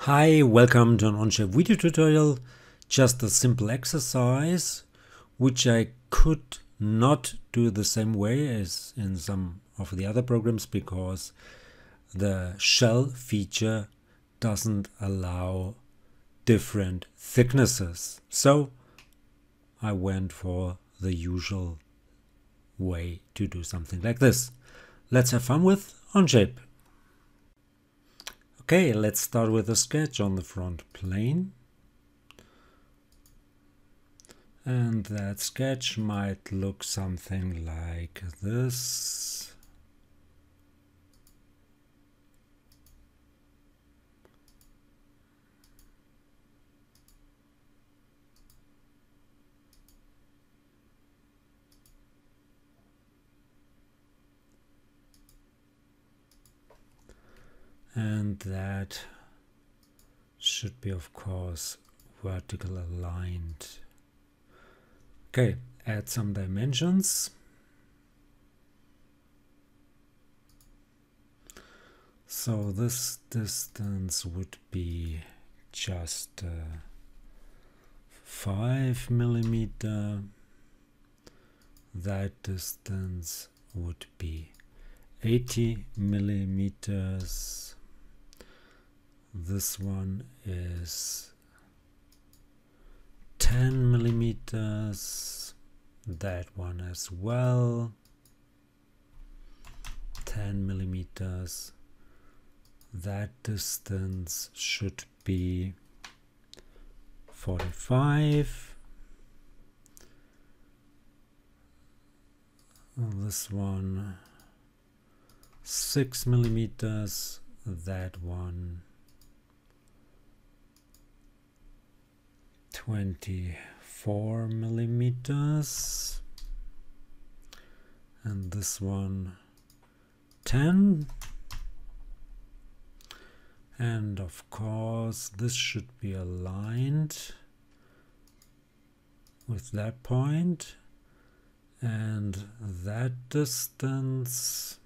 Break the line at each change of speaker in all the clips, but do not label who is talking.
Hi, welcome to an Onshape video tutorial. Just a simple exercise which I could not do the same way as in some of the other programs because the shell feature doesn't allow different thicknesses. So I went for the usual way to do something like this. Let's have fun with Onshape. Okay, let's start with a sketch on the front plane. And that sketch might look something like this. And that should be, of course, vertical aligned. Okay, add some dimensions. So this distance would be just 5 millimeter. That distance would be 80 millimeters. This one is 10 millimeters. That one as well. 10 millimeters. That distance should be 45. This one 6 millimeters. That one 24 millimeters, and this one 10. And of course this should be aligned with that point, and that distance,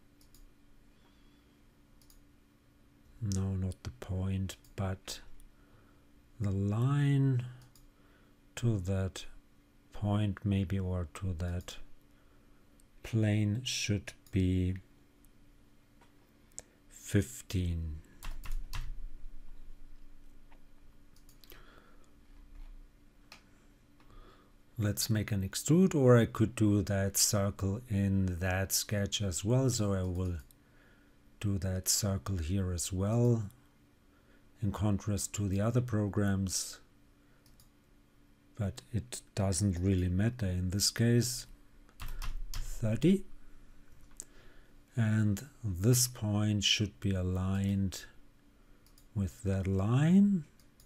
no, not the point, but the line to that point maybe, or to that plane, should be 15. Let's make an extrude, or I could do that circle in that sketch as well, so I will do that circle here as well, in contrast to the other programs, but it doesn't really matter in this case. 30, and this point should be aligned with that line,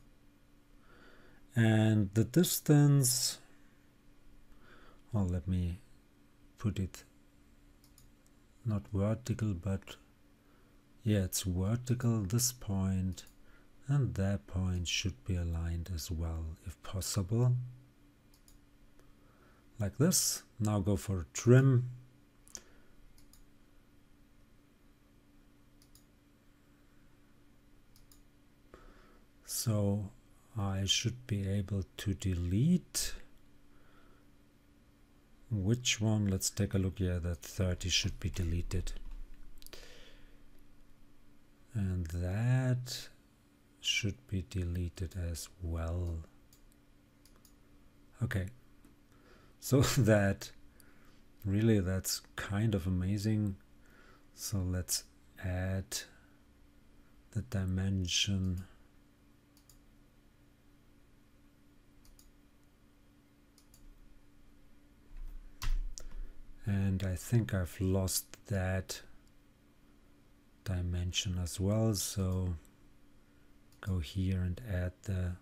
and the distance, well, let me put it not vertical, but yeah, it's vertical. This point and that point should be aligned as well, if possible, like this. Now go for trim. So I should be able to delete which one. Let's take a look here. That 30 should be deleted, and that should be deleted as well. Okay, so that really, that's kind of amazing. So let's add the dimension. And I think I've lost that dimension as well, so go here and add the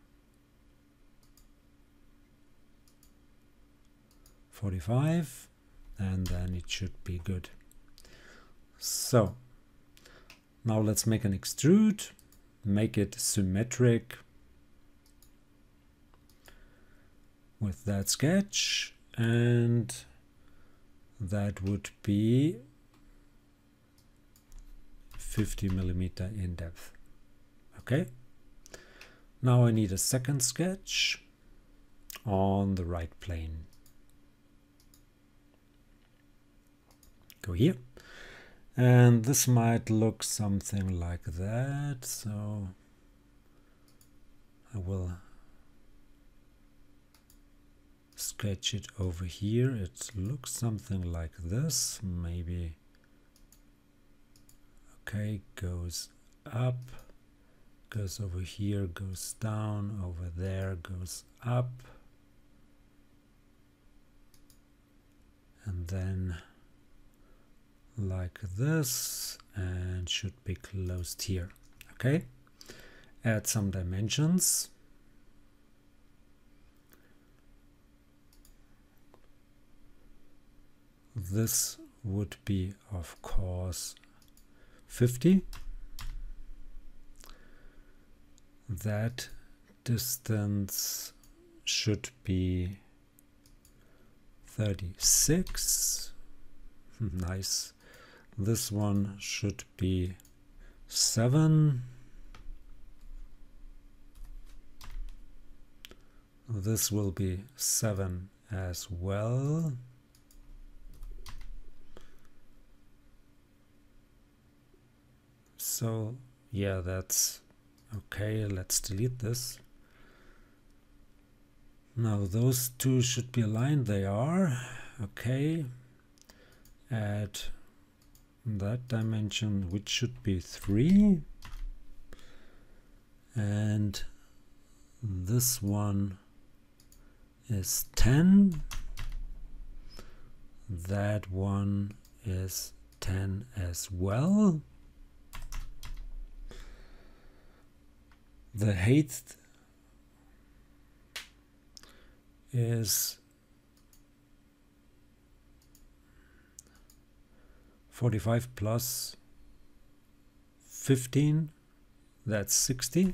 45, and then it should be good. So now let's make an extrude, make it symmetric with that sketch, and that would be 50 millimeter in depth. Okay, Now I need a second sketch on the right plane. Go here. And this might look something like that. So I will sketch it over here. It looks something like this. Maybe. Okay, goes up, goes over here, goes down, over there, goes up. And then like this, and should be closed here. Okay, add some dimensions. This would be, of course, 50. That distance should be 36. Nice. This one should be 7. This will be 7 as well. So yeah, that's okay. Let's delete this. Now those two should be aligned. They are. Okay. Add that dimension, which should be 3. And this one is 10. That one is 10 as well. The height is 45 plus 15, that's 60.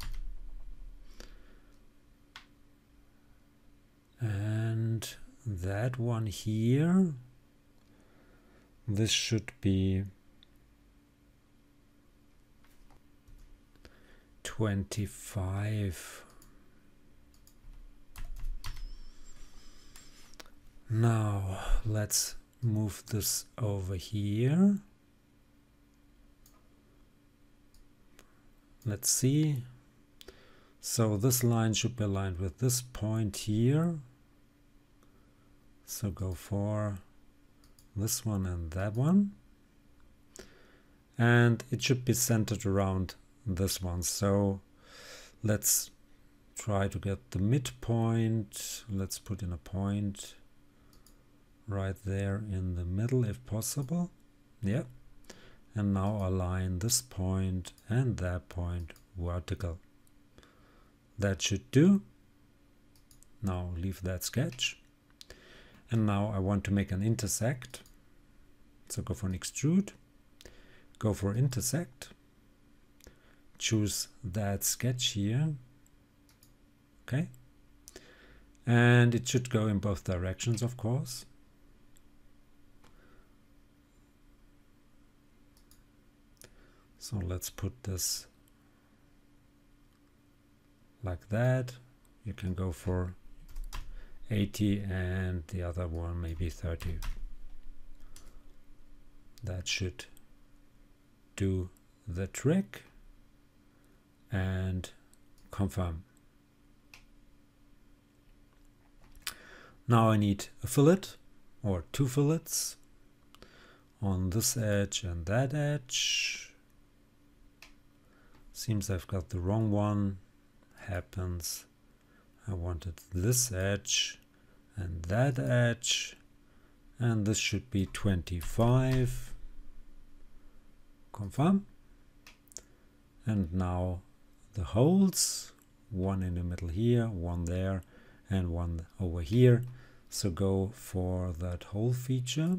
And that one here, this should be 25. Now let's move this over here. Let's see. So this line should be aligned with this point here. So go for this one and that one. And it should be centered around this one. So let's try to get the midpoint. Let's put in a point right there in the middle if possible. Yeah. And now align this point and that point vertical. That should do. Now leave that sketch. And now I want to make an intersect. So go for an extrude. Go for intersect. Choose that sketch here. Okay. And it should go in both directions, of course. So let's put this like that. You can go for 80 and the other one maybe 30. That should do the trick. And confirm. Now I need a fillet or 2 fillets on this edge and that edge. Seems I've got the wrong one. Happens. I wanted this edge and that edge, and this should be 25. Confirm. And now the holes, one in the middle here, one there, and one over here. So go for that hole feature.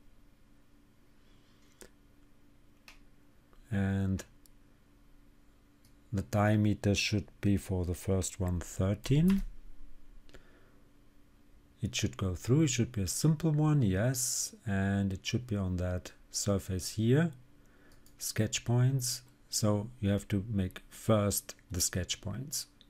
And the diameter should be for the first one 13. It should go through. It should be a simple one, yes. And it should be on that surface here. Sketch points. So you have to make first the sketch points.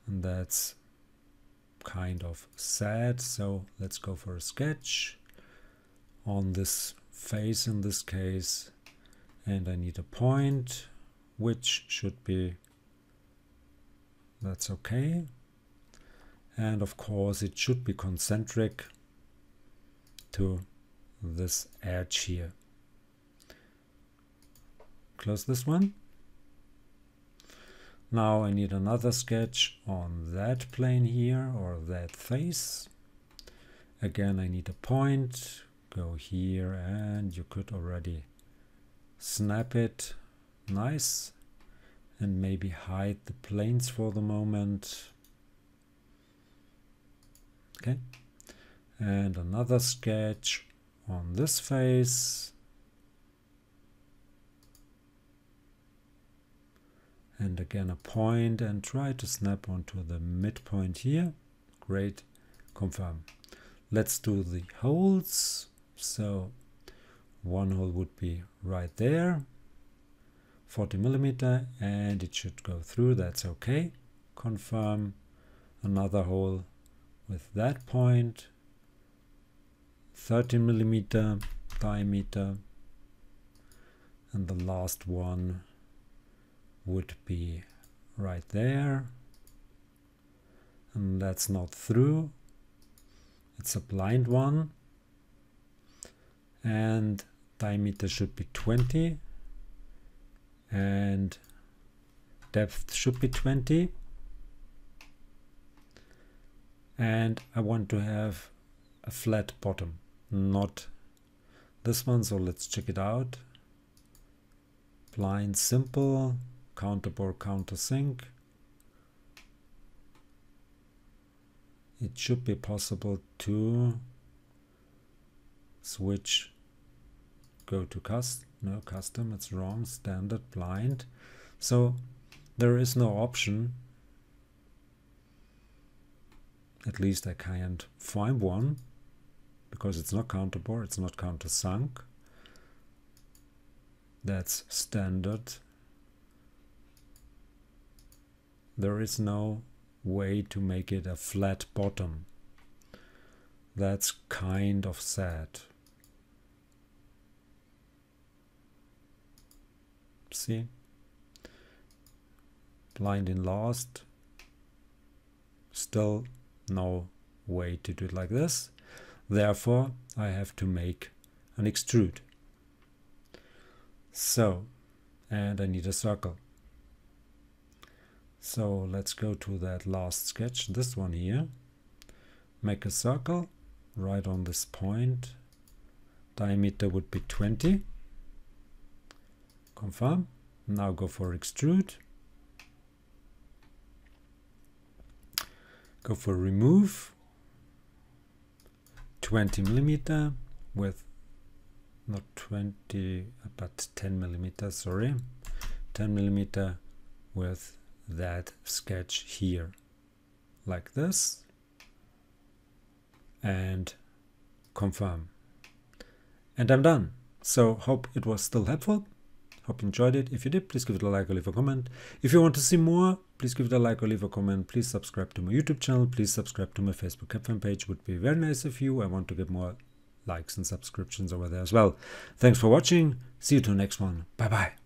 and that's kind of sad. So let's go for a sketch on this face in this case, and I need a point which should be, that's okay, and of course it should be concentric to this edge here. Close this one. Now I need another sketch on that plane here, or that face. Again, I need a point. Go here, and you could already snap it. Nice. And maybe hide the planes for the moment. Okay. And another sketch on this face. And again a point, and try to snap onto the midpoint here. Great. Confirm. Let's do the holes. So one hole would be right there, 40 millimeter, and it should go through. That's okay. Confirm. Another hole with that point, 30 millimeter diameter, and the last one would be right there, and that's not through, it's a blind one, and diameter should be 20 and depth should be 20, and I want to have a flat bottom, not this one, so let's check it out. Blind simple, counterbore countersink. It should be possible to switch, go to custom, it's wrong, standard blind. So there is no option, at least I can't find one, because it's not counterbore, it's not countersunk. That's standard. There is no way to make it a flat bottom. That's kind of sad. See? Blind in last. Still no way to do it like this. Therefore, I have to make an extrude. So, and I need a circle. So let's go to that last sketch, this one here. Make a circle right on this point. Diameter would be 20. Confirm. Now go for extrude. Go for remove. 20 millimeter with not 20 but 10 millimeters, sorry, 10 millimeter with that sketch here, like this, and confirm, and I'm done. So hope it was still helpful, hope you enjoyed it. If you did, please give it a like or leave a comment. If you want to see more, please give it a like or leave a comment. Please subscribe to my YouTube channel, please subscribe to my Facebook CAD page, would be very nice of you. I want to get more likes and subscriptions over there as well. Thanks for watching, see you to the next one, bye bye.